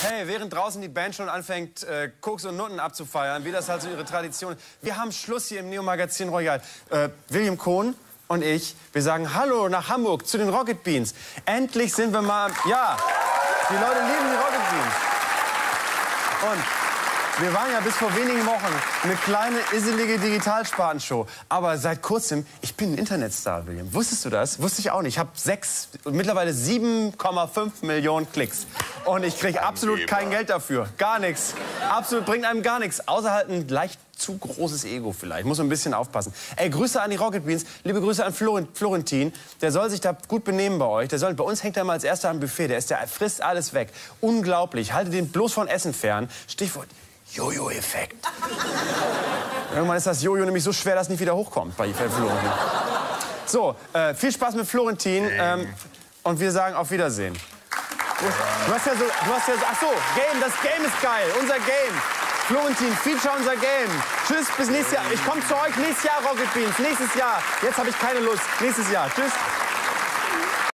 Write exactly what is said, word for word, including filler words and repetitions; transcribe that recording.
Hey, während draußen die Band schon anfängt, äh, Koks und Nutten abzufeiern, wie das halt so ihre Tradition ist. Wir haben Schluss hier im Neo-Magazin Royal. Äh, William Cohn und ich, wir sagen Hallo nach Hamburg zu den Rocket Beans. Endlich sind wir mal, ja, die Leute lieben die Rocket Beans. Und wir waren ja bis vor wenigen Wochen eine kleine, isselige Digitalspartenshow. Aber seit kurzem, ich bin ein Internetstar, William. Wusstest du das? Wusste ich auch nicht. Ich habe sechs, mittlerweile sieben Komma fünf Millionen Klicks. Und ich kriege absolut kein Geld dafür. Gar nichts. Absolut, bringt einem gar nichts. Außer halt ein leicht zu großes Ego vielleicht. Muss man ein bisschen aufpassen. Ey, Grüße an die Rocket Beans. Liebe Grüße an Florent, Florentin. Der soll sich da gut benehmen bei euch. Der soll, bei uns hängt er mal als erster am Buffet. Der, ist, der frisst alles weg. Unglaublich. Haltet den bloß von Essen fern. Stichwort Jojo-Effekt. Irgendwann ist das Jojo nämlich so schwer, dass es nicht wieder hochkommt bei Florentin. So, äh, viel Spaß mit Florentin. Ähm, und wir sagen auf Wiedersehen. Du hast ja so, du hast ja so, ach so, Game, das Game ist geil, unser Game. Florentin, Feature unser Game. Tschüss, bis nächstes Jahr. Ich komme zu euch nächstes Jahr, Rocket Beans, nächstes Jahr. Jetzt habe ich keine Lust. Nächstes Jahr. Tschüss.